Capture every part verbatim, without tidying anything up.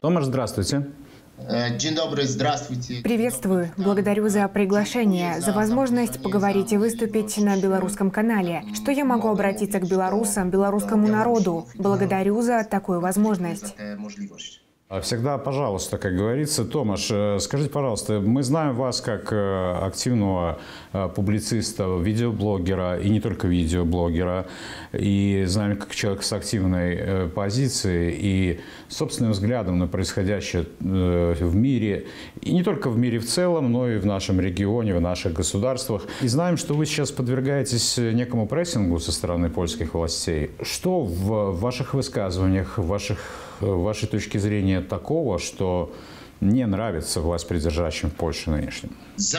Томаш, здравствуйте. Dzień dobry, здравствуйте. Приветствую. Благодарю за приглашение, за возможность поговорить и выступить на белорусском канале. Что я могу обратиться к белорусам, белорусскому народу. Благодарю за такую возможность. Всегда, пожалуйста, как говорится. Томаш, скажите, пожалуйста, мы знаем вас как активного публициста, видеоблогера, и не только видеоблогера, и знаем как человека с активной позицией и собственным взглядом на происходящее в мире, и не только в мире в целом, но и в нашем регионе, в наших государствах. И знаем, что вы сейчас подвергаетесь некому прессингу со стороны польских властей. Что в ваших высказываниях, в ваших в вашей точки зрения такого, что не нравится властьпридержащим в Польше нынешним?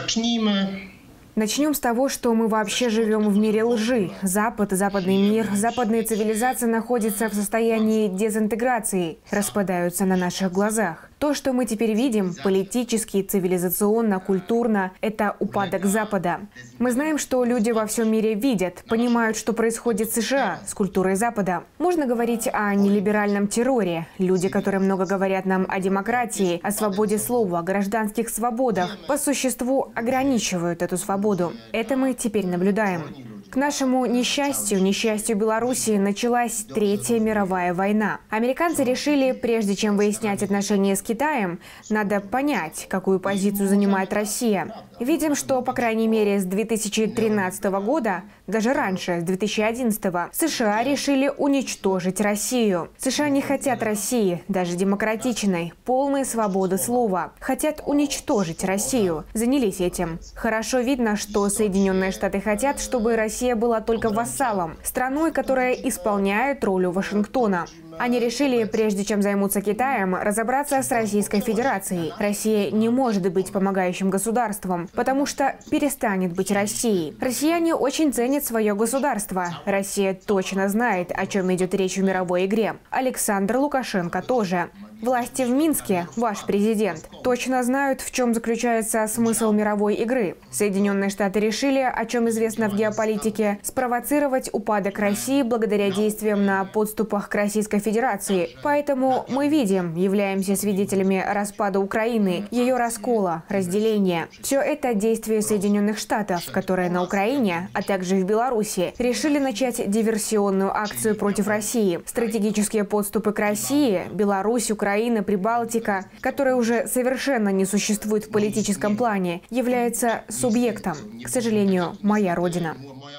Начнем с того, что мы вообще живем в мире лжи. Запад, западный мир, западные цивилизации находятся в состоянии дезинтеграции, распадаются на наших глазах. То, что мы теперь видим, политически, цивилизационно, культурно, это упадок Запада. Мы знаем, что люди во всем мире видят, понимают, что происходит в США с культурой Запада. Можно говорить о нелиберальном терроре. Люди, которые много говорят нам о демократии, о свободе слова, о гражданских свободах, по существу ограничивают эту свободу. Это мы теперь наблюдаем. К нашему несчастью, несчастью Белоруссии, началась Третья мировая война. Американцы решили, прежде чем выяснять отношения с Китаем, надо понять, какую позицию занимает Россия. Видим, что, по крайней мере, с две тысячи тринадцатого года, даже раньше, с две тысячи одиннадцатого, США решили уничтожить Россию. США не хотят России, даже демократичной, полной свободы слова. Хотят уничтожить Россию. Занялись этим. Хорошо видно, что Соединенные Штаты хотят, чтобы Россия была только вассалом, страной, которая исполняет роль Вашингтона. Они решили, прежде чем займутся Китаем, разобраться с Российской Федерацией. Россия не может быть помогающим государством, потому что перестанет быть Россией. Россияне очень ценят свое государство. Россия точно знает, о чем идет речь в мировой игре. Александр Лукашенко тоже. Власти в Минске, ваш президент, точно знают, в чем заключается смысл мировой игры. Соединенные Штаты решили, о чем известно в геополитике, спровоцировать упадок России благодаря действиям на подступах к Российской Федерации. Поэтому мы видим, являемся свидетелями распада Украины, ее раскола, разделения. Все это действия Соединенных Штатов, которые на Украине, а также в Беларуси, решили начать диверсионную акцию против России. Стратегические подступы к России, Беларусь, Украина, Украина, Прибалтика, которая уже совершенно не существует в политическом плане, является субъектом. К сожалению, моя родина.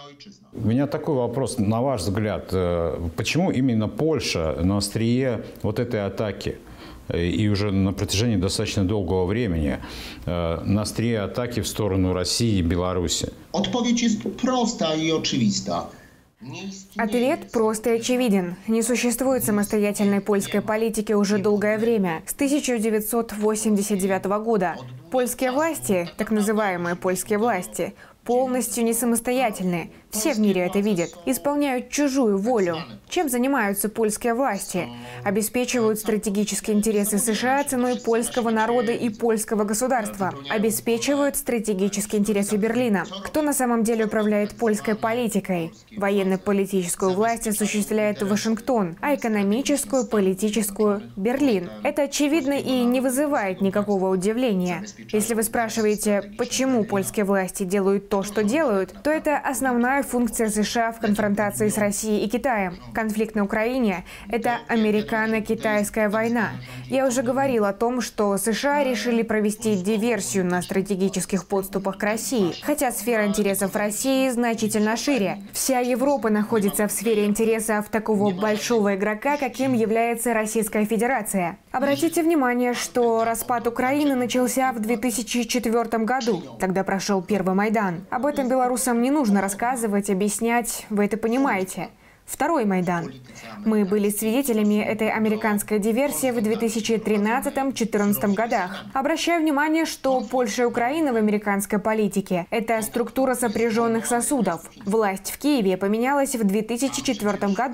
У меня такой вопрос, на ваш взгляд, почему именно Польша на острие вот этой атаки и уже на протяжении достаточно долгого времени на острие атаки в сторону России и Беларуси? Odpowiedź jest prosta i oczywista. Ответ прост и очевиден. Не существует самостоятельной польской политики уже долгое время, с тысяча девятьсот восемьдесят девятого года. Польские власти, так называемые польские власти, полностью не самостоятельны. Все в мире это видят. Исполняют чужую волю. Чем занимаются польские власти? Обеспечивают стратегические интересы США ценой польского народа и польского государства. Обеспечивают стратегические интересы Берлина. Кто на самом деле управляет польской политикой? Военно-политическую власть осуществляет Вашингтон, а экономическую, политическую – Берлин. Это очевидно и не вызывает никакого удивления. Если вы спрашиваете, почему польские власти делают то, что делают, то это основная функция США в конфронтации с Россией и Китаем. Конфликт на Украине – это американо-китайская война. Я уже говорил о том, что США решили провести диверсию на стратегических подступах к России, хотя сфера интересов России значительно шире. Вся Европа находится в сфере интересов такого большого игрока, каким является Российская Федерация. Обратите внимание, что распад Украины начался в две тысячи четвёртом году. Тогда прошел первый Майдан. Об этом белорусам не нужно рассказывать, объяснять, вы это понимаете. Второй Майдан. Мы были свидетелями этой американской диверсии в две тысячи тринадцатом — две тысячи четырнадцатом годах. Обращаю внимание, что Польша и Украина в американской политике – это структура сопряженных сосудов. Власть в Киеве поменялась в две тысячи четвёртом году.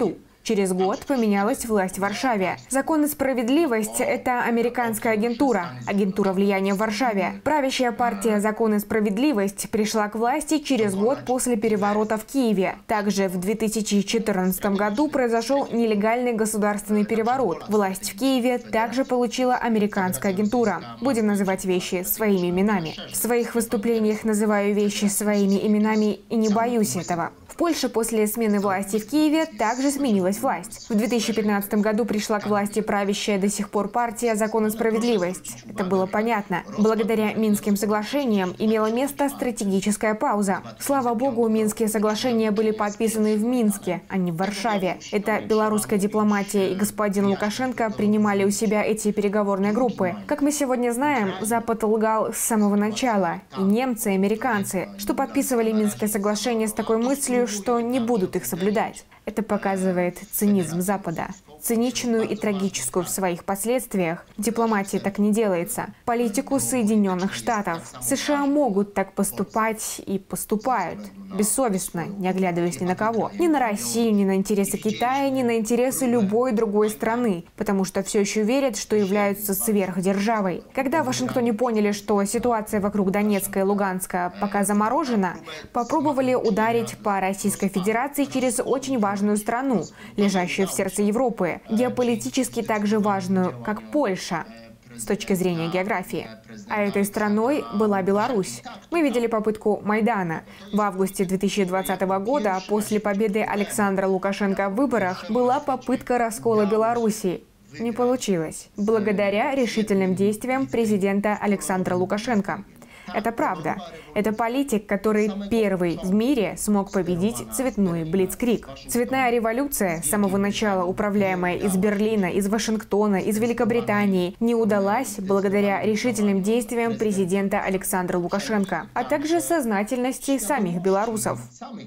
Через год поменялась власть в Варшаве. «Закон и справедливость» — это американская агентура, агентура влияния в Варшаве. Правящая партия «Закон и справедливость» пришла к власти через год после переворота в Киеве. Также в две тысячи четырнадцатом году произошел нелегальный государственный переворот. Власть в Киеве также получила американская агентура. Будем называть вещи своими именами. В своих выступлениях называю вещи своими именами и не боюсь этого. В Польше после смены власти в Киеве также сменилась власть. В две тысячи пятнадцатом году пришла к власти правящая до сих пор партия «Закон и справедливость». Это было понятно. Благодаря Минским соглашениям имела место стратегическая пауза. Слава богу, Минские соглашения были подписаны в Минске, а не в Варшаве. Это белорусская дипломатия и господин Лукашенко принимали у себя эти переговорные группы. Как мы сегодня знаем, Запад лгал с самого начала. И немцы, и американцы, что подписывали Минское соглашение с такой мыслью, что не будут их соблюдать. Это показывает цинизм Запада. Циничную и трагическую в своих последствиях. Дипломатия так не делается. Политику Соединенных Штатов. США могут так поступать и поступают. Бессовестно, не оглядываясь ни на кого. Ни на Россию, ни на интересы Китая, ни на интересы любой другой страны. Потому что все еще верят, что являются сверхдержавой. Когда в Вашингтоне поняли, что ситуация вокруг Донецка и Луганска пока заморожена, попробовали ударить по Российской Федерации через очень важную страну, лежащую в сердце Европы. Геополитически так же важную, как Польша, с точки зрения географии. А этой страной была Беларусь. Мы видели попытку Майдана. В августе две тысячи двадцатого года, после победы Александра Лукашенко в выборах, была попытка раскола Беларуси. Не получилось. Благодаря решительным действиям президента Александра Лукашенко. Это правда. Это политик, который первый в мире смог победить цветной блицкриг. Цветная революция, с самого начала управляемая из Берлина, из Вашингтона, из Великобритании, не удалась благодаря решительным действиям президента Александра Лукашенко, а также сознательности самих белорусов.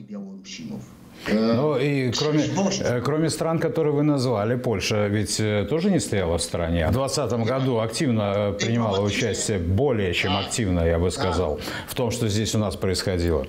Ну и кроме, кроме стран, которые вы назвали, Польша ведь тоже не стояла в стороне. В двадцатом году активно принимала участие, более чем активно, я бы сказал, в том, что здесь у нас происходило.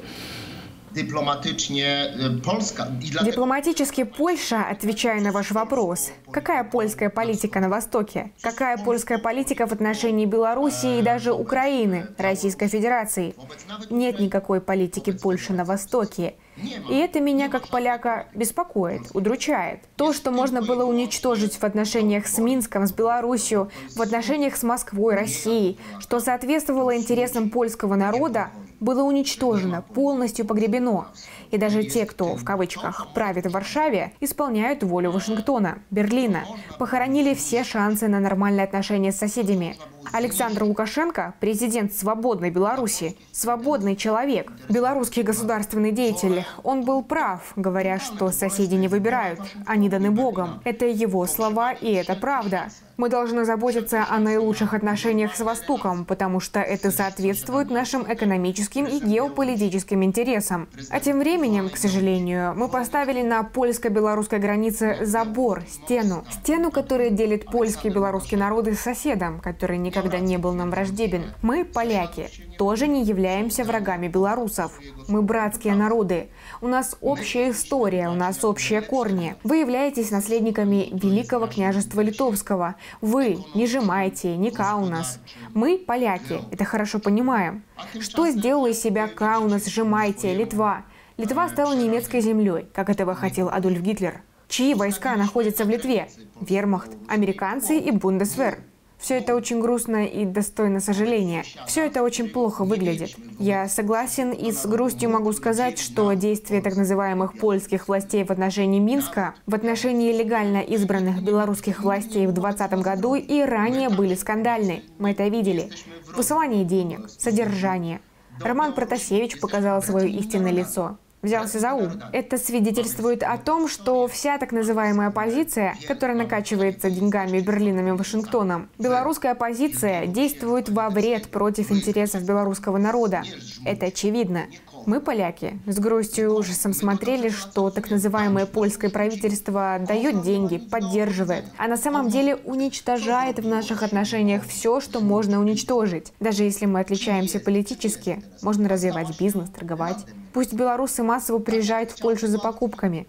Дипломатически Польша, отвечая на ваш вопрос, какая польская политика на Востоке? Какая польская политика в отношении Белоруссии и даже Украины, Российской Федерации? Нет никакой политики Польши на Востоке. И это меня, как поляка, беспокоит, удручает. То, что можно было уничтожить в отношениях с Минском, с Белоруссией, в отношениях с Москвой, Россией, что соответствовало интересам польского народа, было уничтожено, полностью погребено. И даже те, кто, в кавычках, правит в Варшаве, исполняют волю Вашингтона, Берлина, похоронили все шансы на нормальные отношения с соседями. Александр Лукашенко – президент свободной Беларуси, свободный человек, белорусский государственный деятель. Он был прав, говоря, что соседи не выбирают, они даны Богом. Это его слова, и это правда. Мы должны заботиться о наилучших отношениях с Востоком, потому что это соответствует нашим экономическим и геополитическим интересам. А тем временем, к сожалению, мы поставили на польско-белорусской границе забор, стену. Стену, которая делит польские и белорусские народы с соседом, который никогда не был нам враждебен. Мы, поляки, тоже не являемся врагами белорусов. Мы братские народы. У нас общая история, у нас общие корни. Вы являетесь наследниками Великого княжества Литовского. Вы не Жемайтия, не Каунас. Мы, поляки, это хорошо понимаем. Что сделала из себя Каунас, Жемайтия, Литва? Литва стала немецкой землей, как этого хотел Адольф Гитлер. Чьи войска находятся в Литве? Вермахт, американцы и Бундесвер. Все это очень грустно и достойно сожаления. Все это очень плохо выглядит. Я согласен и с грустью могу сказать, что действия так называемых польских властей в отношении Минска, в отношении легально избранных белорусских властей в двадцатом году и ранее были скандальны. Мы это видели. Высылание денег, содержание. Роман Протасевич показал свое истинное лицо. Взялся за ум. Это свидетельствует о том, что вся так называемая оппозиция, которая накачивается деньгами Берлином и Вашингтоном, белорусская оппозиция действует во вред против интересов белорусского народа. Это очевидно. Мы, поляки, с грустью и ужасом смотрели, что так называемое польское правительство дает деньги, поддерживает, а на самом деле уничтожает в наших отношениях все, что можно уничтожить. Даже если мы отличаемся политически, можно развивать бизнес, торговать. Пусть белорусы массово приезжают в Польшу за покупками.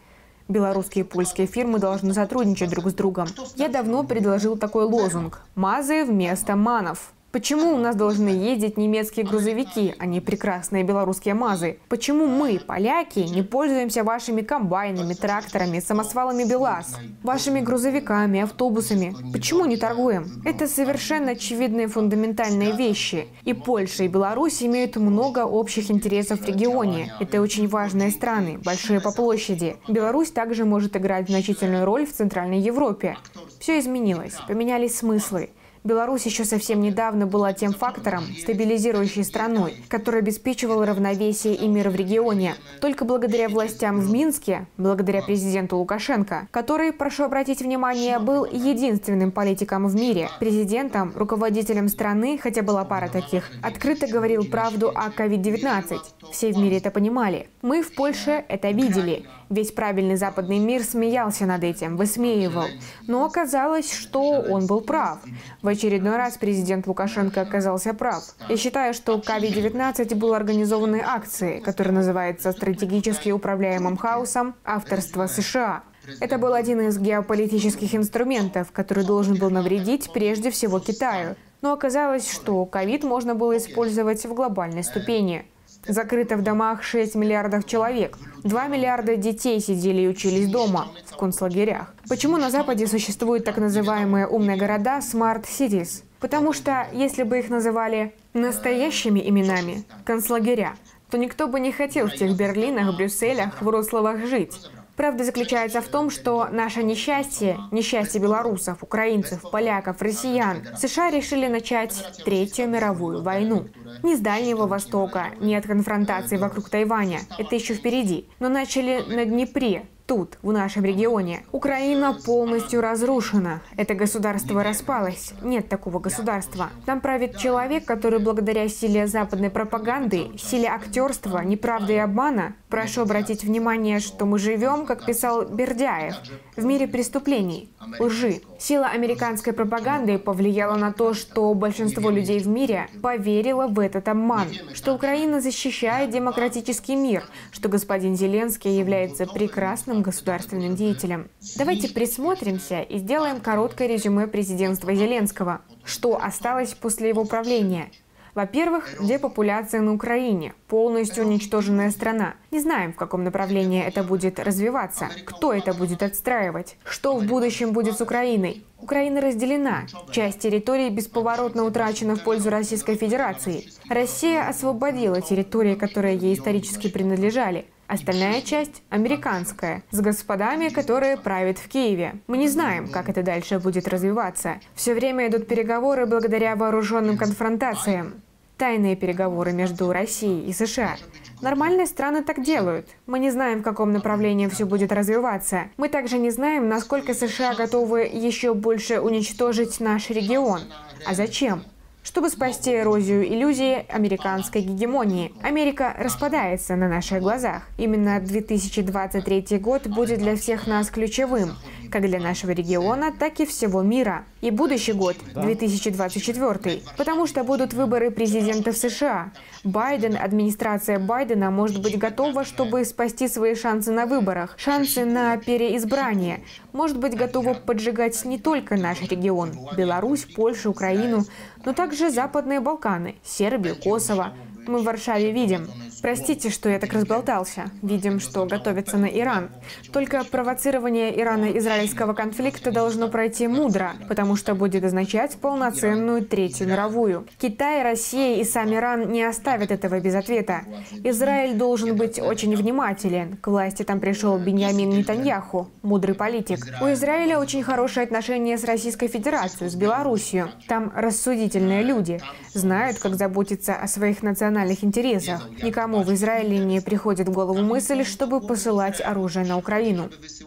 Белорусские и польские фирмы должны сотрудничать друг с другом. Я давно предложил такой лозунг «Мазы вместо манов». Почему у нас должны ездить немецкие грузовики, а не прекрасные белорусские МАЗы? Почему мы, поляки, не пользуемся вашими комбайнами, тракторами, самосвалами БелАЗ, вашими грузовиками, автобусами? Почему не торгуем? Это совершенно очевидные фундаментальные вещи. И Польша, и Беларусь имеют много общих интересов в регионе. Это очень важные страны, большие по площади. Беларусь также может играть значительную роль в Центральной Европе. Все изменилось, поменялись смыслы. Беларусь еще совсем недавно была тем фактором, стабилизирующей страной, который обеспечивал равновесие и мир в регионе. Только благодаря властям в Минске, благодаря президенту Лукашенко, который, прошу обратить внимание, был единственным политиком в мире, президентом, руководителем страны, хотя была пара таких, открыто говорил правду о ковид девятнадцать. Все в мире это понимали. Мы в Польше это видели. Весь правильный западный мир смеялся над этим, высмеивал. Но оказалось, что он был прав. В очередной раз президент Лукашенко оказался прав. Я считаю, что ковид девятнадцать был организованной акцией, которая называется «Стратегически управляемым хаосом» авторства США. Это был один из геополитических инструментов, который должен был навредить прежде всего Китаю. Но оказалось, что ковид можно было использовать в глобальной ступени. Закрыто в домах шесть миллиардов человек. два миллиарда детей сидели и учились дома, в концлагерях. Почему на Западе существуют так называемые умные города Smart Cities? Потому что, если бы их называли настоящими именами, концлагеря, то никто бы не хотел в тех Берлинах, Брюсселях, Вроцлавах жить. Правда заключается в том, что наше несчастье, несчастье белорусов, украинцев, поляков, россиян, США решили начать Третью мировую войну. Не с Дальнего Востока, не от конфронтации вокруг Тайваня, это еще впереди, но начали на Днепре. Тут, в нашем регионе. Украина полностью разрушена. Это государство распалось. Нет такого государства. Там правит человек, который благодаря силе западной пропаганды, силе актерства, неправды и обмана, прошу обратить внимание, что мы живем, как писал Бердяев, в мире преступлений, лжи. Сила американской пропаганды повлияла на то, что большинство людей в мире поверило в этот обман, что Украина защищает демократический мир, что господин Зеленский является прекрасным государственным деятелем. Давайте присмотримся и сделаем короткое резюме президентства Зеленского. Что осталось после его правления? Во-первых, депопуляция на Украине, полностью уничтоженная страна. Не знаем, в каком направлении это будет развиваться, кто это будет отстраивать, что в будущем будет с Украиной. Украина разделена, часть территории бесповоротно утрачена в пользу Российской Федерации. Россия освободила территории, которые ей исторически принадлежали. Остальная часть американская, с господами, которые правят в Киеве. Мы не знаем, как это дальше будет развиваться. Все время идут переговоры благодаря вооруженным конфронтациям. Тайные переговоры между Россией и США. Нормальные страны так делают. Мы не знаем, в каком направлении все будет развиваться. Мы также не знаем, насколько США готовы еще больше уничтожить наш регион. А зачем? Чтобы спасти эрозию иллюзии американской гегемонии. Америка распадается на наших глазах. Именно две тысячи двадцать третий год будет для всех нас ключевым, как для нашего региона, так и всего мира. И будущий год, две тысячи двадцать четвёртый, потому что будут выборы президента в США. Байден, администрация Байдена может быть готова, чтобы спасти свои шансы на выборах, шансы на переизбрание. Может быть готова поджигать не только наш регион, Беларусь, Польшу, Украину, но также Западные Балканы, Сербию, Косово. Мы в Варшаве видим. Простите, что я так разболтался. Видим, что готовится на Иран. Только провоцирование Ирано-израильского конфликта должно пройти мудро, потому что будет означать полноценную Третью мировую. Китай, Россия и сам Иран не оставят этого без ответа. Израиль должен быть очень внимателен. К власти там пришел Биньямин Нетаньяху, мудрый политик. У Израиля очень хорошие отношения с Российской Федерацией, с Белоруссией. Там рассудительные люди, знают, как заботиться о своих национальных интересах. Никому в Израиле не приходит в голову мысль, чтобы посылать оружие на Украину.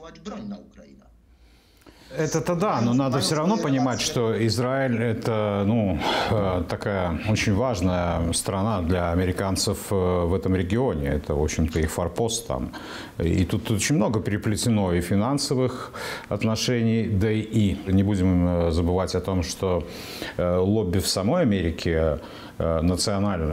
Это-то да, но надо все равно понимать, что Израиль – это ну, такая очень важная страна для американцев в этом регионе. Это, в общем-то, их форпост там. И тут очень много переплетено и финансовых отношений, да и не будем забывать о том, что лобби в самой Америке национальное,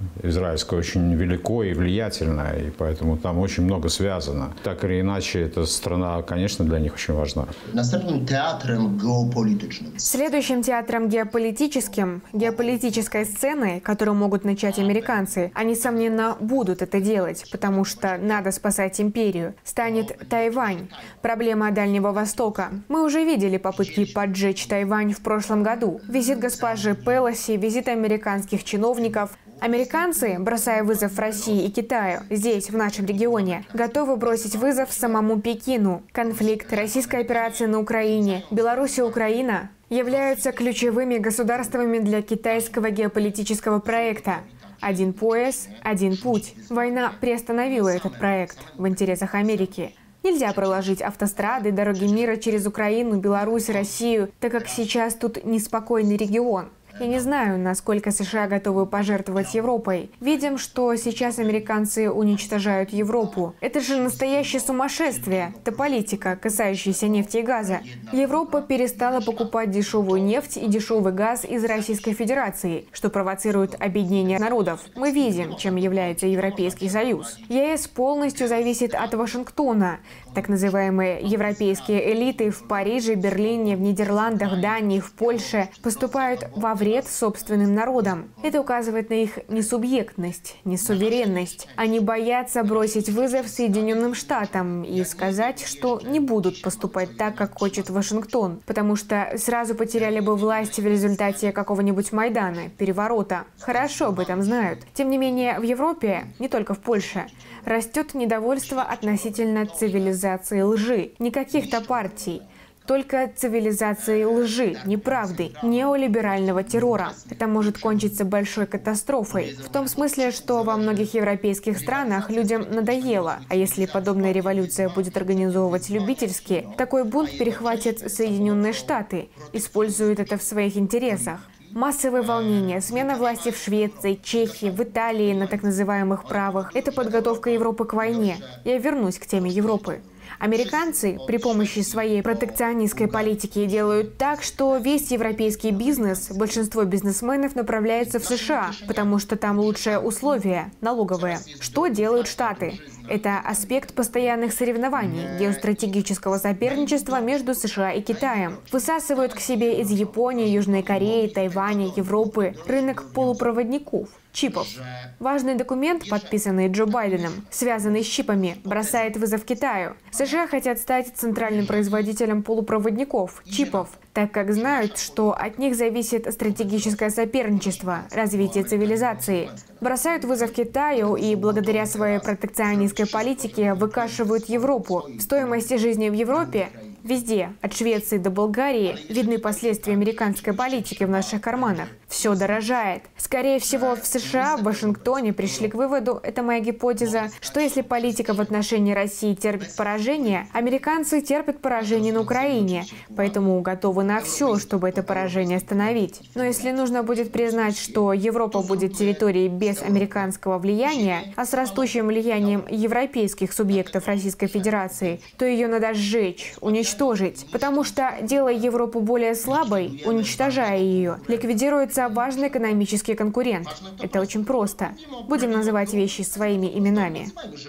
израильское очень велико и влиятельное, и поэтому там очень много связано. Так или иначе, эта страна, конечно, для них очень важна. Następnym teatrem geopolitycznym. Следующим театром геополитическим, геополитической сценой, которую могут начать американцы, они, несомненно, будут это делать, потому что надо спасать империю, станет Тайвань. Проблема Дальнего Востока. Мы уже видели попытки поджечь Тайвань в прошлом году. Визит госпожи Пелоси, визит американских чиновников. Американцы, бросая вызов России и Китаю, здесь, в нашем регионе, готовы бросить вызов самому Пекину. Конфликт, российская операция на Украине, Беларусь и Украина являются ключевыми государствами для китайского геополитического проекта. Один пояс, один путь. Война приостановила этот проект в интересах Америки. Нельзя проложить автострады, дороги мира через Украину, Беларусь, Россию, так как сейчас тут неспокойный регион. Я не знаю, насколько США готовы пожертвовать Европой. Видим, что сейчас американцы уничтожают Европу. Это же настоящее сумасшествие. Это политика, касающаяся нефти и газа. Европа перестала покупать дешевую нефть и дешевый газ из Российской Федерации, что провоцирует объединение народов. Мы видим, чем является Европейский Союз. ЕС полностью зависит от Вашингтона. Так называемые европейские элиты в Париже, Берлине, в Нидерландах, Дании, в Польше поступают во вред собственным народам. Это указывает на их несубъектность, несуверенность. Они боятся бросить вызов Соединенным Штатам и сказать, что не будут поступать так, как хочет Вашингтон, потому что сразу потеряли бы власть в результате какого-нибудь Майдана, переворота. Хорошо об этом знают. Тем не менее, в Европе, не только в Польше, растет недовольство относительно цивилизации лжи. Не каких-то партий. Только цивилизации лжи, неправды, неолиберального террора. Это может кончиться большой катастрофой. В том смысле, что во многих европейских странах людям надоело. А если подобная революция будет организовывать любительски, такой бунт перехватят Соединенные Штаты, используют это в своих интересах. Массовые волнения, смена власти в Швеции, Чехии, в Италии на так называемых правах – это подготовка Европы к войне. Я вернусь к теме Европы. Американцы при помощи своей протекционистской политики делают так, что весь европейский бизнес, большинство бизнесменов направляется в США, потому что там лучшие условия, налоговые. Что делают Штаты? Это аспект постоянных соревнований, геостратегического соперничества между США и Китаем. Высасывают к себе из Японии, Южной Кореи, Тайваня, Европы рынок полупроводников. Чипов. Важный документ, подписанный Джо Байденом, связанный с чипами, бросает вызов Китаю. США хотят стать центральным производителем полупроводников, чипов, так как знают, что от них зависит стратегическое соперничество, развитие цивилизации. Бросают вызов Китаю и благодаря своей протекционистской политике выкашивают Европу. В стоимости жизни в Европе везде, от Швеции до Болгарии, видны последствия американской политики в наших карманах. Все дорожает. Скорее всего, в США, в Вашингтоне пришли к выводу, это моя гипотеза, что если политика в отношении России терпит поражение, американцы терпят поражение на Украине, поэтому готовы на все, чтобы это поражение остановить. Но если нужно будет признать, что Европа будет территорией без американского влияния, а с растущим влиянием европейских субъектов Российской Федерации, то ее надо сжечь, уничтожить, потому что, делая Европу более слабой, уничтожая ее, ликвидируется важный экономический конкурент. Это очень просто. Будем называть вещи своими именами.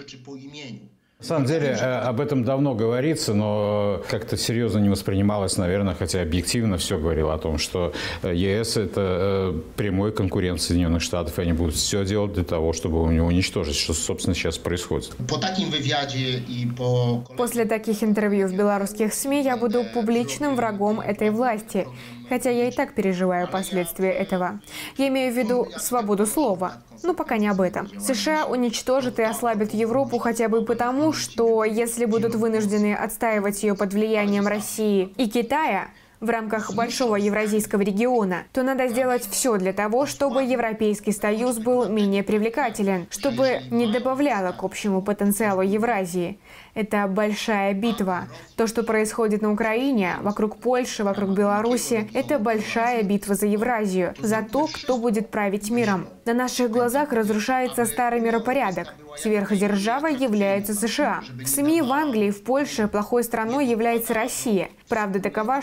На самом деле об этом давно говорится, но как-то серьезно не воспринималось, наверное, хотя объективно все говорило о том, что ЕС – это прямой конкурент Соединенных Штатов, и они будут все делать для того, чтобы его уничтожить, что, собственно, сейчас происходит. По таким вывяде и по... После таких интервью в белорусских СМИ я буду публичным врагом этой власти, хотя я и так переживаю последствия этого. Я имею в виду свободу слова. Но пока не об этом. США уничтожат и ослабят Европу хотя бы потому, что если будут вынуждены отстаивать ее под влиянием России и Китая в рамках большого евразийского региона, то надо сделать все для того, чтобы Европейский Союз был менее привлекателен, чтобы не добавляло к общему потенциалу Евразии. Это большая битва. То, что происходит на Украине, вокруг Польши, вокруг Беларуси, это большая битва за Евразию, за то, кто будет править миром. На наших глазах разрушается старый миропорядок. Сверхдержавой является США. В СМИ в Англии, в Польше плохой страной является Россия. Правда такова, что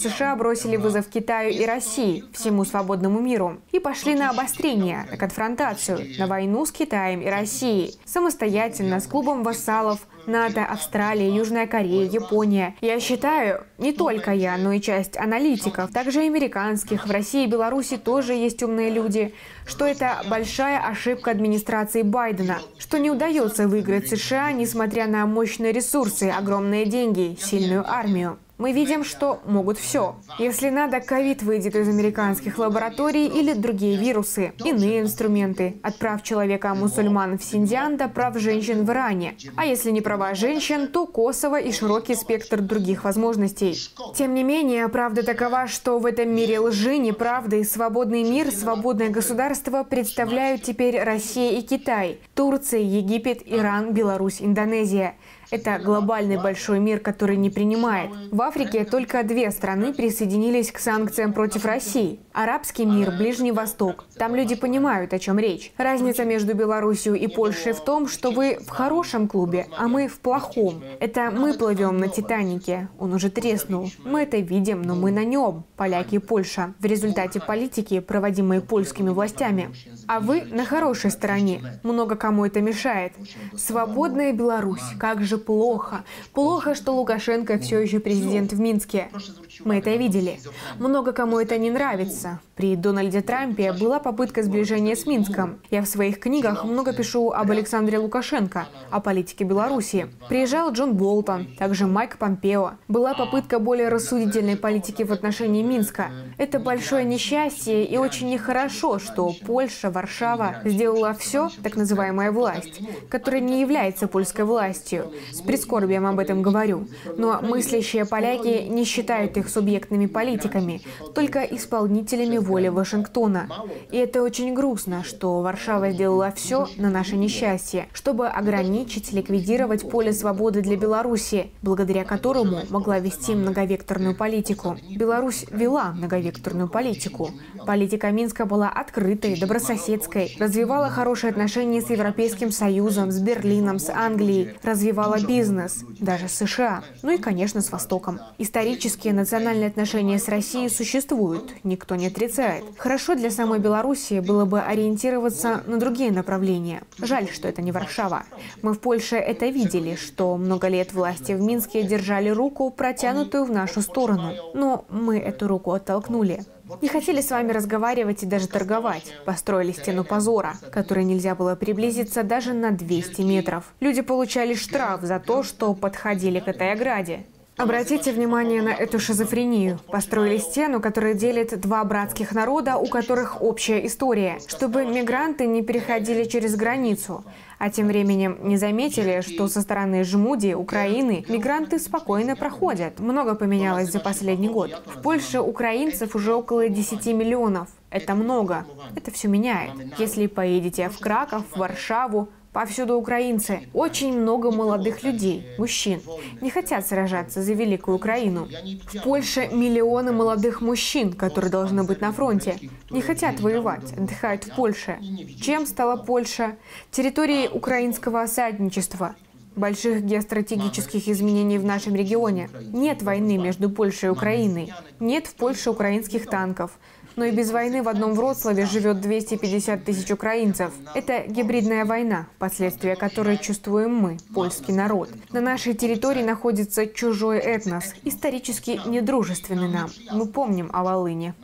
США бросили вызов Китаю и России, всему свободному миру, и пошли на обострение, на конфронтацию, на войну с Китаем и Россией, самостоятельно, с клубом вассалов НАТО, Австралия, Южная Корея, Япония. Я считаю, не только я, но и часть аналитиков, также американских, в России и Беларуси тоже есть умные люди, что это большая ошибка администрации Байдена, что не удается выиграть США, несмотря на мощные ресурсы, огромные деньги, сильную армию. Мы видим, что могут все. Если надо, ковид выйдет из американских лабораторий или другие вирусы, иные инструменты, от прав человека-мусульман в Синьцзян до прав женщин в Иране. А если не права женщин, то Косово и широкий спектр других возможностей. Тем не менее, правда такова, что в этом мире лжи, неправды, свободный мир, свободное государство представляют теперь Россия и Китай, Турция, Египет, Иран, Беларусь, Индонезия. Это глобальный большой мир, который не принимает. В Африке только две страны присоединились к санкциям против России. Арабский мир, Ближний Восток. Там люди понимают, о чем речь. Разница между Белоруссией и Польшей в том, что вы в хорошем клубе, а мы в плохом. Это мы плывем на Титанике. Он уже треснул. Мы это видим, но мы на нем. Поляки и Польша. В результате политики, проводимой польскими властями. А вы на хорошей стороне. Много кому это мешает. Свободная Беларусь. Как же плохо. Плохо, что Лукашенко все еще президент в Минске. Мы это видели. Много кому это не нравится. При Дональде Трампе была попытка сближения с Минском. Я в своих книгах много пишу об Александре Лукашенко, о политике Беларуси. Приезжал Джон Болтон, также Майк Помпео. Была попытка более рассудительной политики в отношении Минска. Это большое несчастье и очень нехорошо, что Польша, Варшава сделала все, так называемая власть, которая не является польской властью. С прискорбием об этом говорю. Но мыслящие поляки не считают их субъектными политиками, только исполнителями воли Вашингтона. И это очень грустно, что Варшава сделала все на наше несчастье, чтобы ограничить, ликвидировать поле свободы для Беларуси, благодаря которому могла вести многовекторную политику. Беларусь вела многовекторную политику. Политика Минска была открытой, добрососедской, развивала хорошие отношения с Европейским Союзом, с Берлином, с Англией, развивала бизнес, даже с США, ну и, конечно, с Востоком. Исторические национальные отношения с Россией существуют, никто не отрицает. Хорошо для самой Белоруссии было бы ориентироваться на другие направления. Жаль, что это не Варшава. Мы в Польше это видели, что много лет власти в Минске держали руку, протянутую в нашу сторону. Но мы эту руку оттолкнули. Не хотели с вами разговаривать и даже торговать. Построили стену позора, к которой нельзя было приблизиться даже на двести метров. Люди получали штраф за то, что подходили к этой ограде. Обратите внимание на эту шизофрению. Построили стену, которая делит два братских народа, у которых общая история, чтобы мигранты не переходили через границу. А тем временем не заметили, что со стороны Жмуди, Украины, мигранты спокойно проходят. Много поменялось за последний год. В Польше украинцев уже около десяти миллионов. Это много. Это все меняет. Если поедете в Краков, в Варшаву, повсюду украинцы. Очень много молодых людей, мужчин, не хотят сражаться за Великую Украину. В Польше миллионы молодых мужчин, которые должны быть на фронте, не хотят воевать, отдыхают в Польше. Чем стала Польша? Территорией украинского осадничества. Больших геостратегических изменений в нашем регионе. Нет войны между Польшей и Украиной. Нет в Польше украинских танков. Но и без войны в одном Вроцлаве живет двести пятьдесят тысяч украинцев. Это гибридная война, последствия которой чувствуем мы, польский народ. На нашей территории находится чужой этнос, исторически недружественный нам. Мы помним о Волыне.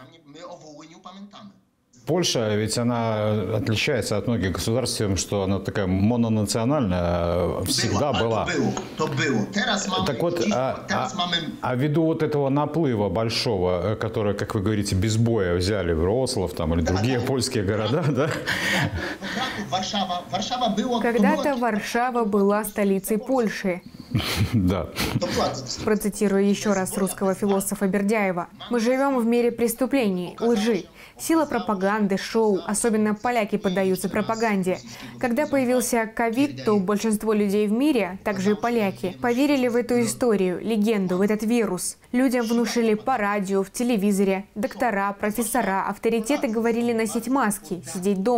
Польша, ведь она отличается от многих государств тем, что она такая мононациональная, всегда была. Так вот, а, а, а ввиду вот этого наплыва большого, который, как вы говорите, без боя взяли Вроцлав там, или другие польские города, да? Когда-то Варшава была столицей Польши. Да. Процитирую еще раз русского философа Бердяева. Мы живем в мире преступлений, лжи. Сила пропаганды, шоу, особенно поляки поддаются пропаганде. Когда появился ковид, то большинство людей в мире, также и поляки, поверили в эту историю, легенду, в этот вирус. Людям внушили по радио, в телевизоре. Доктора, профессора, авторитеты говорили носить маски, сидеть дома.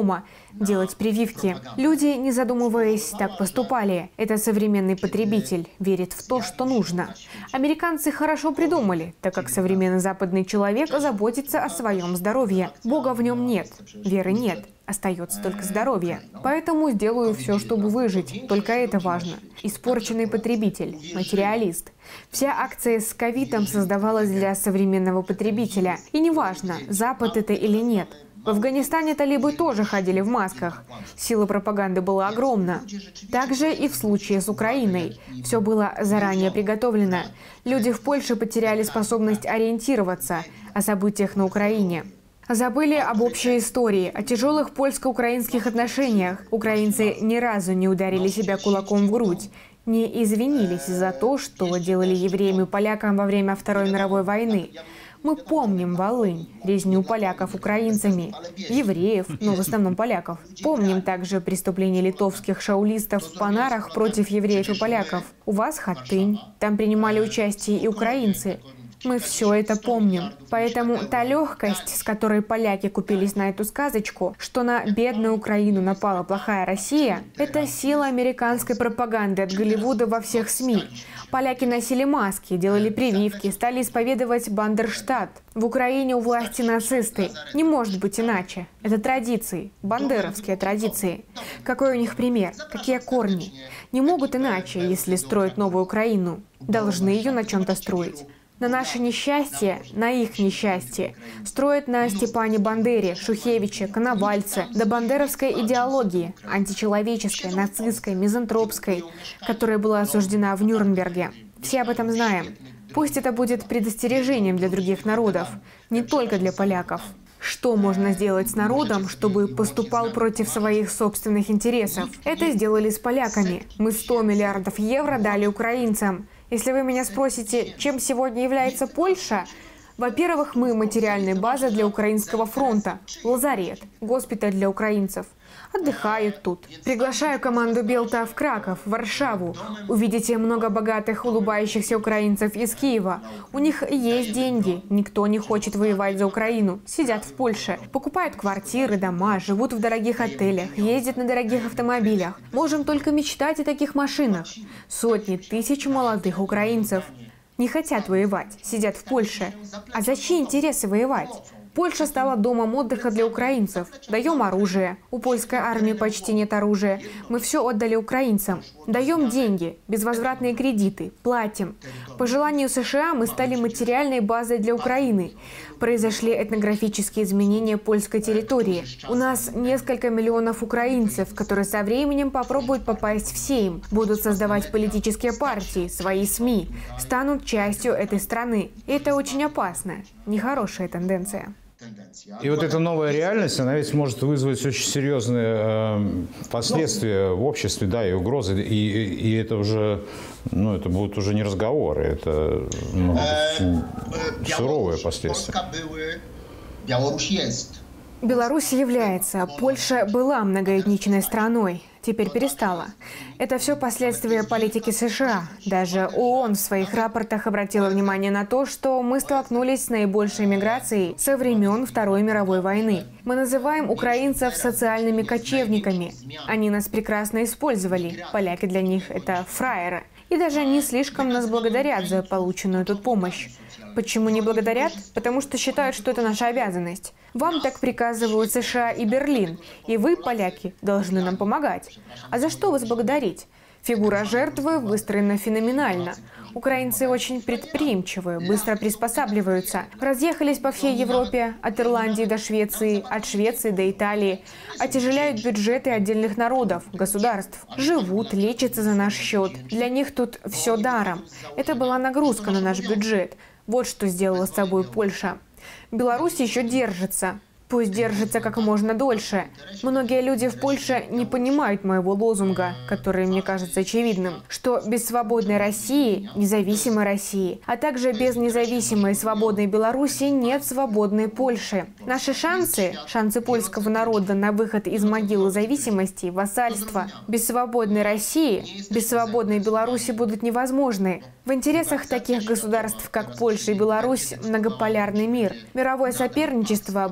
делать прививки. Люди, не задумываясь, так поступали. Это современный потребитель, верит в то, что нужно. Американцы хорошо придумали, так как современный западный человек заботится о своем здоровье. Бога в нем нет, веры нет. Остается только здоровье. Поэтому сделаю все, чтобы выжить. Только это важно. Испорченный потребитель, материалист. Вся акция с ковидом создавалась для современного потребителя. И неважно, Запад это или нет. В Афганистане талибы тоже ходили в масках. Сила пропаганды была огромна. Также и в случае с Украиной. Все было заранее приготовлено. Люди в Польше потеряли способность ориентироваться о событиях на Украине. Забыли об общей истории, о тяжелых польско-украинских отношениях. Украинцы ни разу не ударили себя кулаком в грудь, не извинились за то, что делали евреям и полякам во время Второй мировой войны. Мы помним Волынь, резню поляков украинцами, евреев, но в основном поляков. Помним также преступления литовских шаулистов в Панарах против евреев и поляков. У вас Хатынь, там принимали участие и украинцы. Мы все это помним. Поэтому та легкость, с которой поляки купились на эту сказочку, что на бедную Украину напала плохая Россия, это сила американской пропаганды от Голливуда во всех СМИ. Поляки носили маски, делали прививки, стали исповедовать Бандерштат. В Украине у власти нацисты. Не может быть иначе. Это традиции, бандеровские традиции. Какой у них пример? Какие корни? Не могут иначе, если строят новую Украину. Должны ее на чем-то строить. На наше несчастье, на их несчастье, строят на Степане Бандере, Шухевиче, Коновальце, до бандеровской идеологии, античеловеческой, нацистской, мизантропской, которая была осуждена в Нюрнберге. Все об этом знаем. Пусть это будет предостережением для других народов, не только для поляков. Что можно сделать с народом, чтобы поступал против своих собственных интересов? Это сделали с поляками. Мы сто миллиардов евро дали украинцам. Если вы меня спросите, чем сегодня является Польша, во-первых, мы материальная база для Украинского фронта, лазарет, госпиталь для украинцев. Отдыхают тут. Приглашаю команду Белта в Краков, в Варшаву. Увидите много богатых, улыбающихся украинцев из Киева. У них есть деньги. Никто не хочет воевать за Украину. Сидят в Польше. Покупают квартиры, дома, живут в дорогих отелях, ездят на дорогих автомобилях. Можем только мечтать о таких машинах. Сотни тысяч молодых украинцев не хотят воевать, сидят в Польше. А за чьи интересы воевать? Польша стала домом отдыха для украинцев. Даем оружие. У польской армии почти нет оружия. Мы все отдали украинцам. Даем деньги, безвозвратные кредиты, платим. По желанию США мы стали материальной базой для Украины. Произошли этнографические изменения польской территории. У нас несколько миллионов украинцев, которые со временем попробуют попасть в Сейм, будут создавать политические партии, свои СМИ, станут частью этой страны. И это очень опасно. Нехорошая тенденция. И вот эта новая реальность, она ведь может вызвать очень серьезные э, последствия в обществе, да, и угрозы. И, и это уже, ну, это будут уже не разговоры, это ну, очень суровые последствия. Беларусь является, Польша была многоэтничной страной, теперь перестала. Это все последствия политики США. Даже ООН в своих рапортах обратила внимание на то, что мы столкнулись с наибольшей миграцией со времен Второй мировой войны. Мы называем украинцев социальными кочевниками. Они нас прекрасно использовали. Поляки для них это фраеры. И даже не слишком нас благодарят за полученную тут помощь. Почему не благодарят? Потому что считают, что это наша обязанность. Вам так приказывают США и Берлин, и вы, поляки, должны нам помогать. А за что вас благодарить? Фигура жертвы выстроена феноменально. Украинцы очень предприимчивые, быстро приспосабливаются. Разъехались по всей Европе, от Ирландии до Швеции, от Швеции до Италии. Отяжеляют бюджеты отдельных народов, государств. Живут, лечатся за наш счет. Для них тут все даром. Это была нагрузка на наш бюджет. Вот что сделала с собой Польша. Беларусь еще держится. Пусть держится как можно дольше. Многие люди в Польше не понимают моего лозунга, который мне кажется очевидным, что без свободной России, независимой России, а также без независимой и свободной Беларуси нет свободной Польши. Наши шансы, шансы польского народа на выход из могилы зависимости, вассальства, без свободной России, без свободной Беларуси будут невозможны. В интересах таких государств, как Польша и Беларусь, многополярный мир. Мировое соперничество будет определено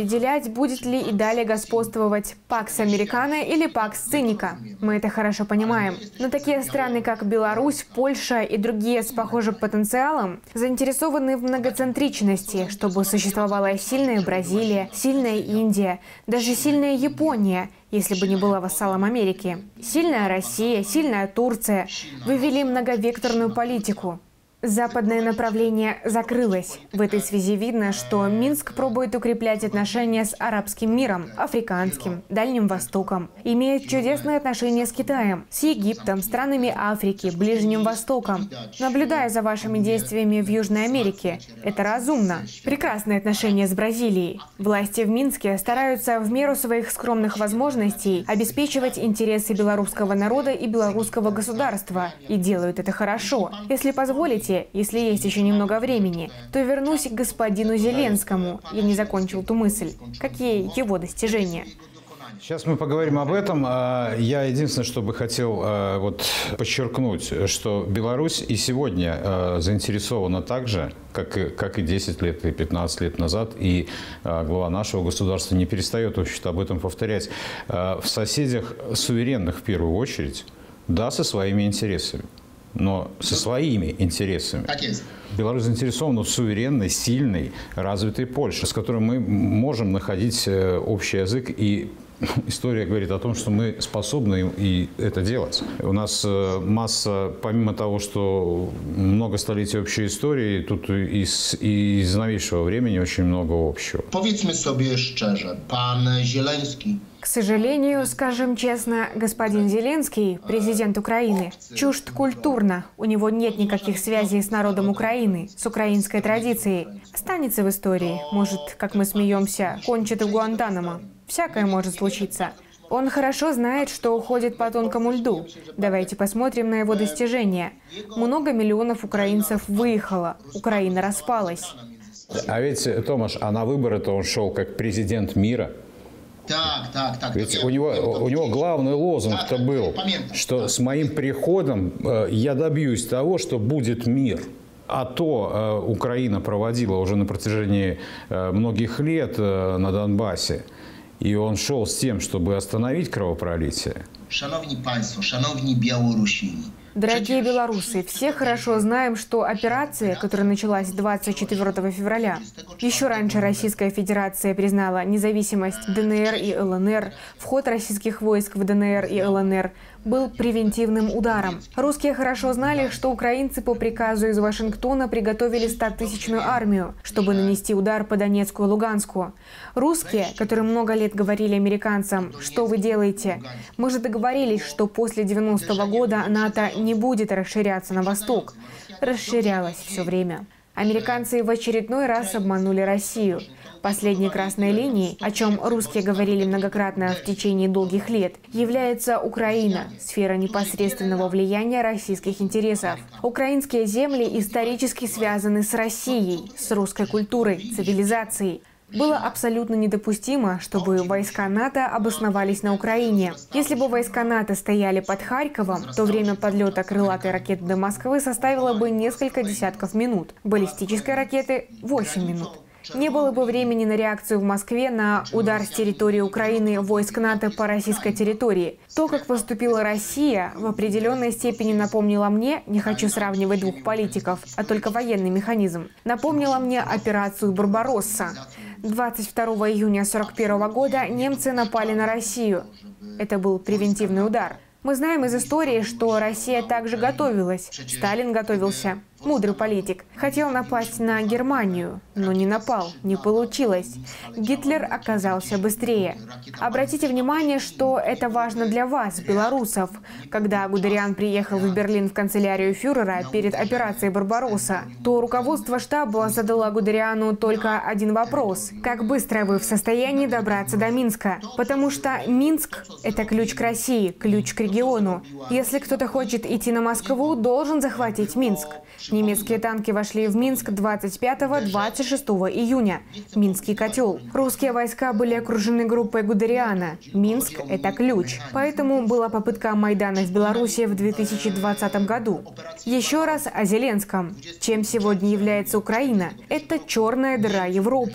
определять, будет ли и далее господствовать пакс американо или пакс циника. Мы это хорошо понимаем. Но такие страны, как Беларусь, Польша и другие с похожим потенциалом, заинтересованы в многоцентричности, чтобы существовала сильная Бразилия, сильная Индия, даже сильная Япония, если бы не была вассалом Америки. Сильная Россия, сильная Турция. Вы вели многовекторную политику. Западное направление закрылось. В этой связи видно, что Минск пробует укреплять отношения с арабским миром, африканским, Дальним Востоком. Имеет чудесные отношения с Китаем, с Египтом, странами Африки, Ближним Востоком. Наблюдая за вашими действиями в Южной Америке, это разумно. Прекрасные отношения с Бразилией. Власти в Минске стараются в меру своих скромных возможностей обеспечивать интересы белорусского народа и белорусского государства. И делают это хорошо. Если позволите, если есть еще немного времени, то вернусь к господину Зеленскому. Я не закончил ту мысль. Какие его достижения? Сейчас мы поговорим об этом. Я единственное, что бы хотел вот подчеркнуть, что Беларусь и сегодня заинтересована так же, как и, как и десять лет, и пятнадцать лет назад, и глава нашего государства не перестает, в общем-то, об этом повторять, в соседях суверенных в первую очередь, да, со своими интересами. Но со своими интересами. Беларусь заинтересована в суверенной, сильной, развитой Польше, с которой мы можем находить общий язык, и история говорит о том, что мы способны и это делать. У нас масса, помимо того, что много столетий общей истории, тут и из, и из новейшего времени очень много общего. Powiedzmy sobie szczerze, pan Зеленский. К сожалению, скажем честно, господин Зеленский, президент Украины, чужд культурно. У него нет никаких связей с народом Украины, с украинской традицией. Останется в истории. Может, как мы смеемся, кончит в Гуантанамо. Всякое может случиться. Он хорошо знает, что уходит по тонкому льду. Давайте посмотрим на его достижения. Много миллионов украинцев выехало. Украина распалась. А ведь, Томаш, а на выборы-то он шел как президент мира. Так, так, так. Ведь у него, у него главный лозунг-то был, что с моим приходом я добьюсь того, что будет мир. А то Украина проводила уже на протяжении многих лет на Донбассе. И он шел с тем, чтобы остановить кровопролитие. Шановні панство, шановні білорусини. Дорогие белорусы, все хорошо знаем, что операция, которая началась двадцать четвёртого февраля, еще раньше Российская Федерация признала независимость ДНР и ЛНР, вход российских войск в ДНР и ЛНР был превентивным ударом. Русские хорошо знали, что украинцы по приказу из Вашингтона приготовили стотысячную армию, чтобы нанести удар по Донецку и Луганску. Русские, которые много лет говорили американцам, что вы делаете, мы же договорились, что после девяностого года НАТО не будет расширяться на восток. Расширялось все время. Американцы в очередной раз обманули Россию. Последней красной линией, о чем русские говорили многократно в течение долгих лет, является Украина, сфера непосредственного влияния российских интересов. Украинские земли исторически связаны с Россией, с русской культурой, цивилизацией. Было абсолютно недопустимо, чтобы войска НАТО обосновались на Украине. Если бы войска НАТО стояли под Харьковом, то время подлета крылатой ракеты до Москвы составило бы несколько десятков минут, баллистической ракеты – восемь минут. Не было бы времени на реакцию в Москве на удар с территории Украины войск НАТО по российской территории. То, как поступила Россия, в определенной степени напомнило мне, не хочу сравнивать двух политиков, а только военный механизм, напомнило мне операцию «Барбаросса». двадцать второго июня сорок первого года немцы напали на Россию. Это был превентивный удар. Мы знаем из истории, что Россия также готовилась. Сталин готовился. Мудрый политик. Хотел напасть на Германию, но не напал, не получилось. Гитлер оказался быстрее. Обратите внимание, что это важно для вас, белорусов. Когда Гудериан приехал в Берлин в канцелярию фюрера перед операцией «Барбаросса», то руководство штаба задало Гудериану только один вопрос. Как быстро вы в состоянии добраться до Минска? Потому что Минск – это ключ к России, ключ к региону. Если кто-то хочет идти на Москву, должен захватить Минск. Немецкие танки вошли в Минск двадцать пятого — двадцать шестого июня. Минский котел. Русские войска были окружены группой Гудериана. Минск – это ключ. Поэтому была попытка Майдана в Беларуси в две тысячи двадцатом году. Еще раз о Зеленском. Чем сегодня является Украина? Это черная дыра Европы.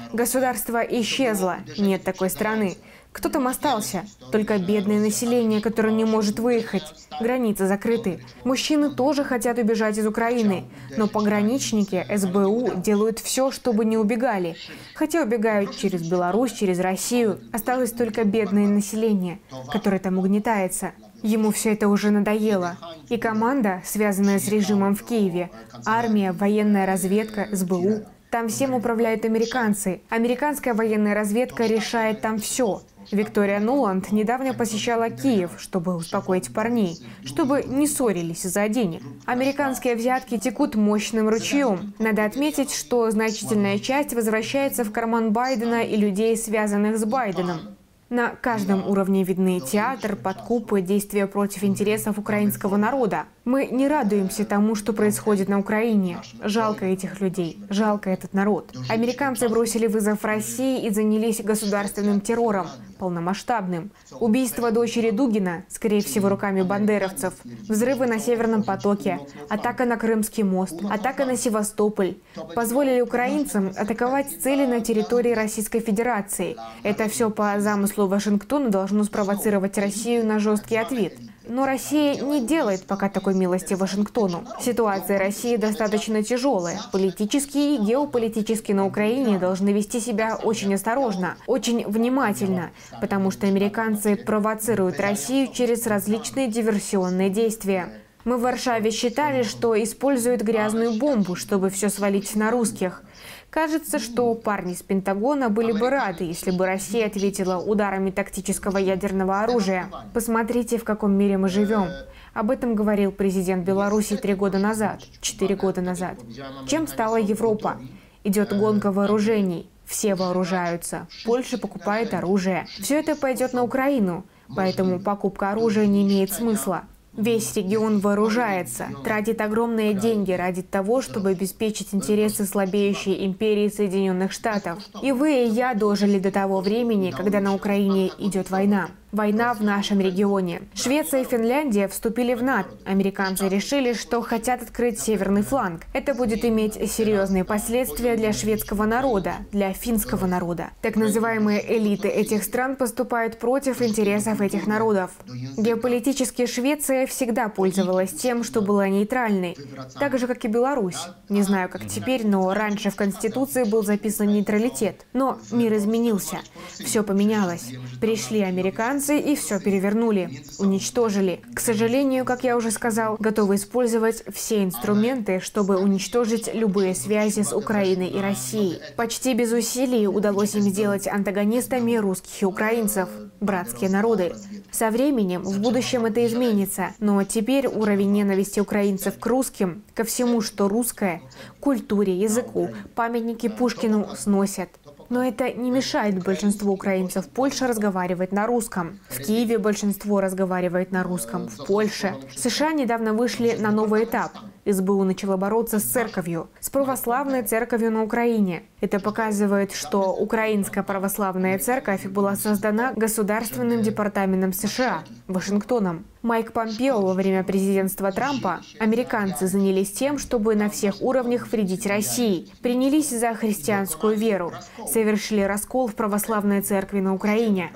Государство исчезло, нет такой страны. Кто там остался? Только бедное население, которое не может выехать. Границы закрыты. Мужчины тоже хотят убежать из Украины. Но пограничники, эс бэ у делают все, чтобы не убегали. Хотя убегают через Беларусь, через Россию. Осталось только бедное население, которое там угнетается. Ему все это уже надоело. И команда, связанная с режимом в Киеве, армия, военная разведка, эс бэ у, там всем управляют американцы. Американская военная разведка решает там все. Виктория Нуланд недавно посещала Киев, чтобы успокоить парней, чтобы не ссорились из-за денег. Американские взятки текут мощным ручьем. Надо отметить, что значительная часть возвращается в карман Байдена и людей, связанных с Байденом. На каждом уровне видны театр, подкупы, действия против интересов украинского народа. Мы не радуемся тому, что происходит на Украине. Жалко этих людей, жалко этот народ. Американцы бросили вызов России и занялись государственным террором, полномасштабным. Убийство дочери Дугина, скорее всего, руками бандеровцев. Взрывы на Северном потоке, атака на Крымский мост, атака на Севастополь. Позволили украинцам атаковать цели на территории Российской Федерации. Это все по замыслу Вашингтона должно спровоцировать Россию на жесткий ответ. Но Россия не делает пока такой милости Вашингтону. Ситуация России достаточно тяжелая. Политически и геополитически на Украине должны вести себя очень осторожно, очень внимательно, потому что американцы провоцируют Россию через различные диверсионные действия. Мы в Варшаве считали, что используют грязную бомбу, чтобы все свалить на русских. Кажется, что парни с Пентагона были бы рады, если бы Россия ответила ударами тактического ядерного оружия. Посмотрите, в каком мире мы живем. Об этом говорил президент Беларуси три года назад, четыре года назад. Чем стала Европа? Идет гонка вооружений. Все вооружаются. Польша покупает оружие. Все это пойдет на Украину. Поэтому покупка оружия не имеет смысла. Весь регион вооружается, тратит огромные деньги ради того, чтобы обеспечить интересы слабеющей империи Соединенных Штатов. И вы, и я дожили до того времени, когда на Украине идет война. Война в нашем регионе. Швеция и Финляндия вступили в НАТО. Американцы решили, что хотят открыть северный фланг. Это будет иметь серьезные последствия для шведского народа, для финского народа. Так называемые элиты этих стран поступают против интересов этих народов. Геополитически Швеция всегда пользовалась тем, что была нейтральной. Так же, как и Беларусь. Не знаю, как теперь, но раньше в Конституции был записан нейтралитет. Но мир изменился. Все поменялось. Пришли американцы и все перевернули, уничтожили. К сожалению, как я уже сказал, готовы использовать все инструменты, чтобы уничтожить любые связи с Украиной и Россией. Почти без усилий удалось им сделать антагонистами русских и украинцев, братские народы. Со временем, в будущем это изменится, но теперь уровень ненависти украинцев к русским, ко всему, что русское, культуре, языку, памятники Пушкину сносят. Но это не мешает большинству украинцев в Польше разговаривать на русском. В Киеве большинство разговаривает на русском. В Польше. США недавно вышли на новый этап. эс бэ у начала бороться с церковью, с православной церковью на Украине. Это показывает, что Украинская православная церковь была создана Государственным департаментом США, Вашингтоном. Майк Помпео во время президентства Трампа, американцы занялись тем, чтобы на всех уровнях вредить России, принялись за христианскую веру, совершили раскол в православной церкви на Украине.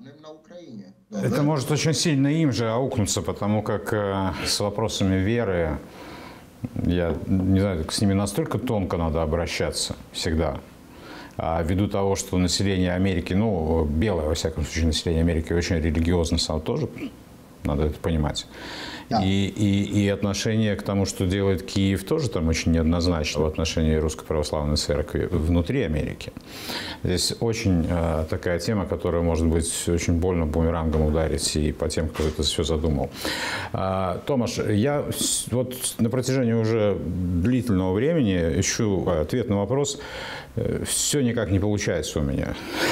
Это может очень сильно им же аукнуться, потому как э, с вопросами веры, я не знаю, с ними настолько тонко надо обращаться всегда. А ввиду того, что население Америки, ну, белое, во всяком случае, население Америки очень религиозно само тоже, надо это понимать. Да. И, и, и отношение к тому, что делает Киев, тоже там очень неоднозначно в отношении Русской Православной Церкви внутри Америки. Здесь очень э, такая тема, которая может быть очень больно бумерангом ударить и по тем, кто это все задумал. А, Томаш, я вот на протяжении уже длительного времени ищу ответ на вопрос. Все никак не получается у меня.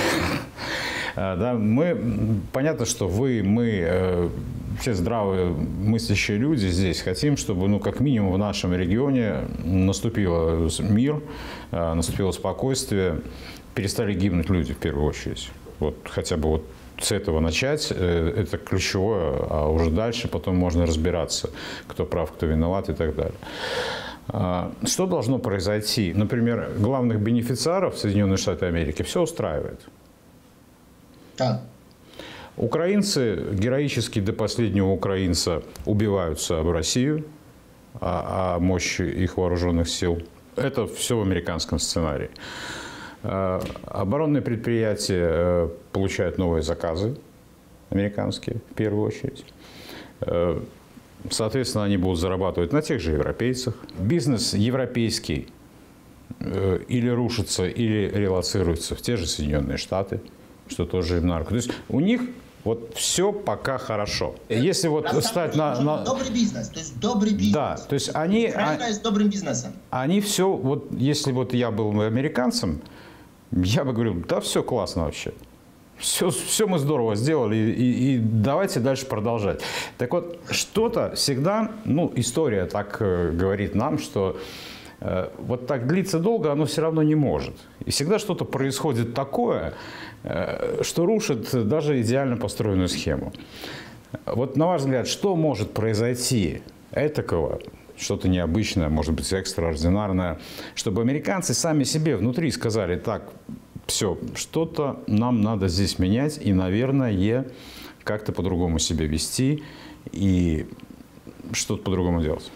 Да, мы, понятно, что вы, мы, э, все здравые мыслящие люди здесь хотим, чтобы, ну, как минимум в нашем регионе наступил мир, э, наступило спокойствие, перестали гибнуть люди в первую очередь. Вот хотя бы вот с этого начать, это ключевое, а уже дальше потом можно разбираться, кто прав, кто виноват и так далее. Что должно произойти? Например, главных бенефициаров Соединенных Штатов Америки все устраивает. Да. Украинцы героически до последнего украинца убиваются об Россию, о, о мощи их вооруженных сил. Это все в американском сценарии. Оборонные предприятия получают новые заказы, американские в первую очередь. Соответственно, они будут зарабатывать на тех же европейцах. Бизнес европейский или рушится, или релоцируется в те же Соединенные Штаты, что тоже им на руку. То есть у них вот все пока хорошо. Если вот На стать на, на... Добрый бизнес, то есть добрый бизнес. Да, то есть они... Украина с добрым бизнесом. Они все, вот если вот я был американцем, я бы говорил, да все классно вообще. Все, все мы здорово сделали, и, и, и давайте дальше продолжать. Так вот, что-то всегда, ну, история так э, говорит нам, что э, вот так длиться долго оно все равно не может. И всегда что-то происходит такое, э, что рушит даже идеально построенную схему. Вот на ваш взгляд, что может произойти этакого, что-то необычное, может быть, экстраординарное, чтобы американцы сами себе внутри сказали, так, все, что-то нам надо здесь менять и, наверное, как-то по-другому себя вести и что-то по-другому делать.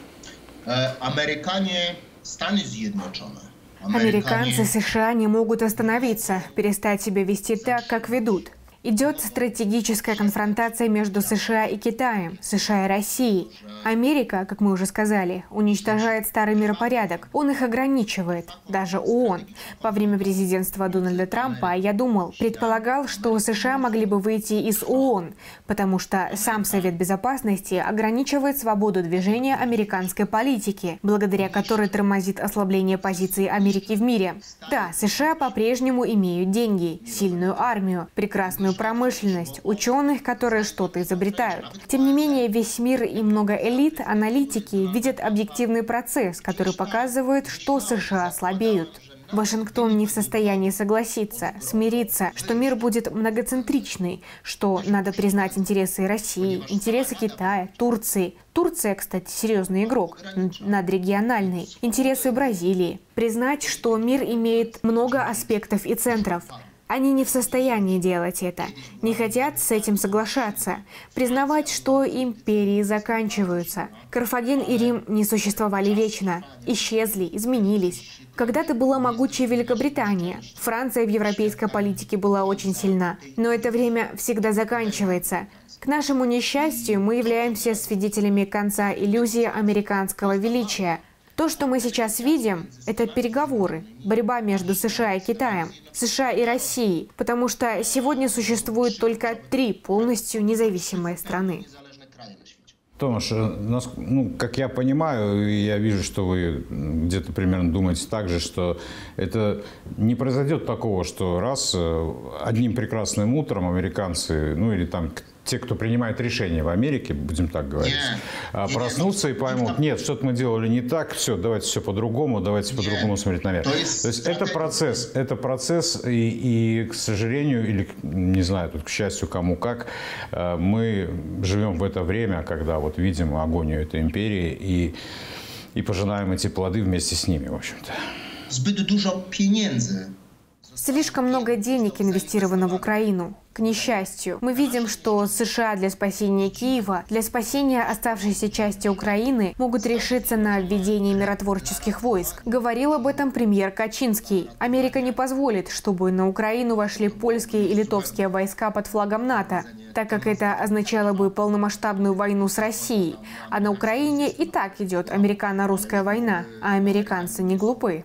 Американе, Станы Зjednoczone. Американцы США не могут остановиться, перестать себя вести так, как ведут. Идет стратегическая конфронтация между США и Китаем, США и Россией. Америка, как мы уже сказали, уничтожает старый миропорядок. Он их ограничивает, даже ООН. Во время президентства Дональда Трампа я думал, предполагал, что США могли бы выйти из ООН, потому что сам Совет Безопасности ограничивает свободу движения американской политики, благодаря которой тормозит ослабление позиций Америки в мире. Да, США по-прежнему имеют деньги, сильную армию, прекрасную промышленность, ученых, которые что-то изобретают. Тем не менее, весь мир и много элит, аналитики видят объективный процесс, который показывает, что США слабеют. Вашингтон не в состоянии согласиться, смириться, что мир будет многоцентричный, что надо признать интересы России, интересы Китая, Турции. Турция, кстати, серьезный игрок, надрегиональный. Интересы Бразилии. Признать, что мир имеет много аспектов и центров. Они не в состоянии делать это, не хотят с этим соглашаться, признавать, что империи заканчиваются. Карфаген и Рим не существовали вечно, исчезли, изменились. Когда-то была могучая Великобритания, Франция в европейской политике была очень сильна, но это время всегда заканчивается. К нашему несчастью, мы являемся свидетелями конца иллюзии американского величия. То, что мы сейчас видим, это переговоры, борьба между США и Китаем, США и Россией, потому что сегодня существует только три полностью независимые страны. Томаш, ну, как я понимаю, я вижу, что вы где-то примерно думаете так же, что это не произойдет такого, что раз одним прекрасным утром американцы, ну или там те, кто принимает решения в Америке, будем так говорить, нет, проснутся нет, и поймут, нет, что-то мы делали не так, все, давайте все по-другому, давайте по-другому смотреть наверх. То есть, То есть это процесс, это процесс, и, и, к сожалению, или, не знаю, тут, к счастью, кому как, мы живем в это время, когда вот видим агонию этой империи и, и пожинаем эти плоды вместе с ними, в общем-то. Zbyt dużo pieniędzy. Слишком много денег инвестировано в Украину. К несчастью, мы видим, что США для спасения Киева, для спасения оставшейся части Украины могут решиться на введение миротворческих войск. Говорил об этом премьер Качинский. Америка не позволит, чтобы на Украину вошли польские и литовские войска под флагом НАТО, так как это означало бы полномасштабную войну с Россией. А на Украине и так идет американо-русская война, а американцы не глупы.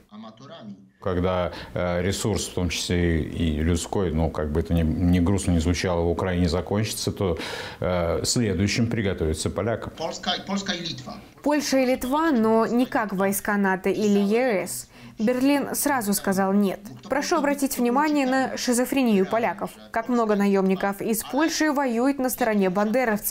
Когда э, ресурс, в том числе и людской, ну, как бы это ни, ни грустно не звучало, в Украине закончится, то э, следующим приготовиться полякам. Польска, Польска и Литва. Польша и Литва, но не как войска НАТО или ЕС. Берлин сразу сказал «нет». Прошу обратить внимание на шизофрению поляков. Как много наемников из Польши воюет на стороне бандеровцев.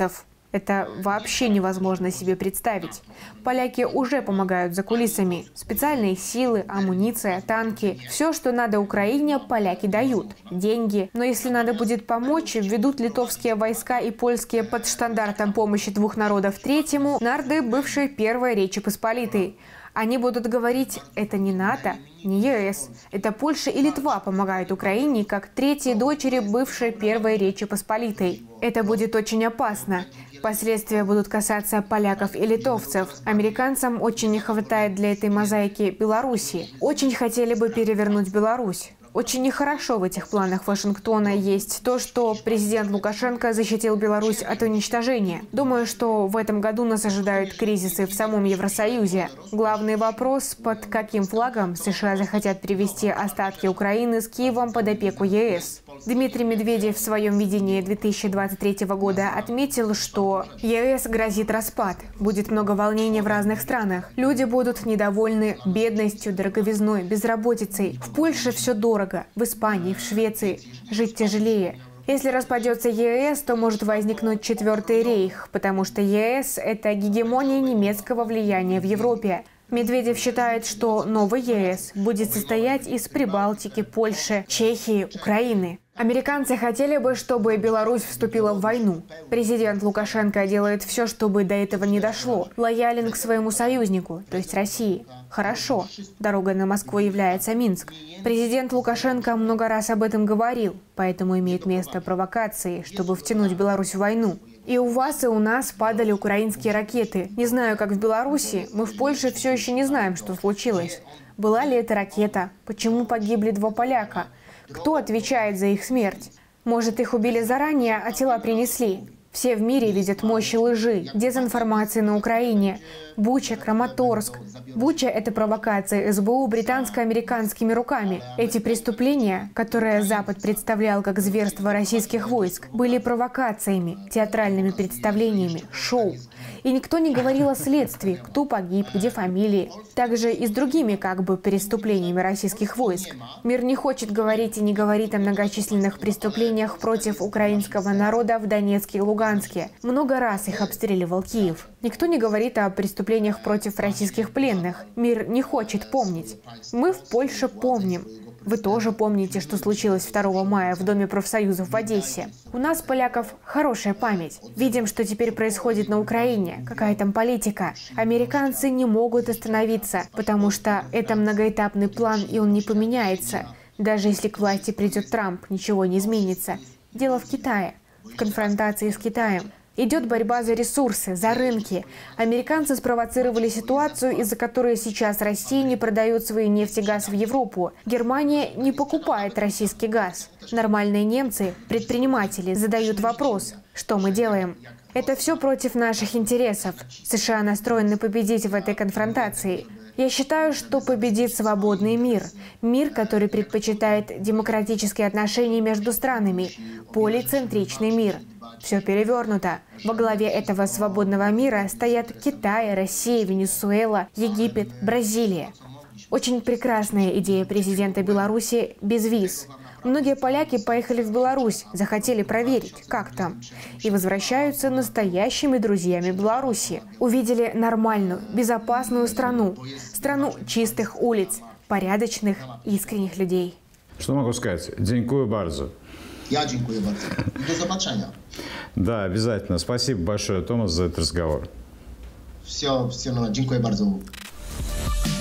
Это вообще невозможно себе представить. Поляки уже помогают за кулисами. Специальные силы, амуниция, танки. Все, что надо Украине, поляки дают. Деньги. Но если надо будет помочь, введут литовские войска и польские под штандартом помощи двух народов третьему, нарды бывшей Первой Речи Посполитой. Они будут говорить, это не НАТО, не ЕС. Это Польша и Литва помогают Украине как третьей дочери бывшей Первой Речи Посполитой. Это будет очень опасно. Последствия будут касаться поляков и литовцев. Американцам очень не хватает для этой мозаики Беларуси. Очень хотели бы перевернуть Беларусь. Очень нехорошо в этих планах Вашингтона есть то, что президент Лукашенко защитил Беларусь от уничтожения. Думаю, что в этом году нас ожидают кризисы в самом Евросоюзе. Главный вопрос, под каким флагом США захотят привести остатки Украины с Киевом под опеку ЕС. Дмитрий Медведев в своем видении две тысячи двадцать третьего года отметил, что ЕС грозит распад, будет много волнений в разных странах. Люди будут недовольны бедностью, дороговизной, безработицей. В Польше все дорого. В Испании, в Швеции жить тяжелее. Если распадется ЕС, то может возникнуть Четвертый рейх, потому что ЕС – это гегемония немецкого влияния в Европе. Медведев считает, что новый ЕС будет состоять из Прибалтики, Польши, Чехии, Украины. Американцы хотели бы, чтобы Беларусь вступила в войну. Президент Лукашенко делает все, чтобы до этого не дошло. Лоялен к своему союзнику, то есть России. Хорошо. Дорогой на Москву является Минск. Президент Лукашенко много раз об этом говорил, поэтому имеет место провокации, чтобы втянуть Беларусь в войну. И у вас, и у нас падали украинские ракеты. Не знаю, как в Беларуси, мы в Польше все еще не знаем, что случилось. Была ли это ракета? Почему погибли два поляка? Кто отвечает за их смерть? Может, их убили заранее, а тела принесли? Все в мире видят мощь лжи, дезинформации на Украине. Буча, Краматорск. Буча – это провокация СБУ британско-американскими руками. Эти преступления, которые Запад представлял как зверство российских войск, были провокациями, театральными представлениями, шоу. И никто не говорил о следствии, кто погиб, где фамилии. Также и с другими как бы преступлениями российских войск. Мир не хочет говорить и не говорит о многочисленных преступлениях против украинского народа в Донецке и Луганске. Много раз их обстреливал Киев. Никто не говорит о преступлениях против российских пленных. Мир не хочет помнить. Мы в Польше помним. Вы тоже помните, что случилось второго мая в Доме профсоюзов в Одессе. У нас, поляков, хорошая память. Видим, что теперь происходит на Украине. Какая там политика. Американцы не могут остановиться, потому что это многоэтапный план, и он не поменяется. Даже если к власти придет Трамп, ничего не изменится. Дело в Китае. В конфронтации с Китаем. Идет борьба за ресурсы, за рынки. Американцы спровоцировали ситуацию, из-за которой сейчас Россия не продает свою нефть и газ в Европу. Германия не покупает российский газ. Нормальные немцы, предприниматели, задают вопрос, что мы делаем. Это все против наших интересов. США настроены победить в этой конфронтации. Я считаю, что победит свободный мир. Мир, который предпочитает демократические отношения между странами. Полицентричный мир. Все перевернуто. Во главе этого свободного мира стоят Китай, Россия, Венесуэла, Египет, Бразилия. Очень прекрасная идея президента Беларуси без виз. Многие поляки поехали в Беларусь, захотели проверить, как там. И возвращаются настоящими друзьями Беларуси. Увидели нормальную, безопасную страну. Страну чистых улиц, порядочных, искренних людей. Что могу сказать? Дзякую bardzo. Я dziękuję bardzo. До zobaczenia. Да, обязательно. Спасибо большое, Томас, за этот разговор. Все, все, dziękuję bardzo.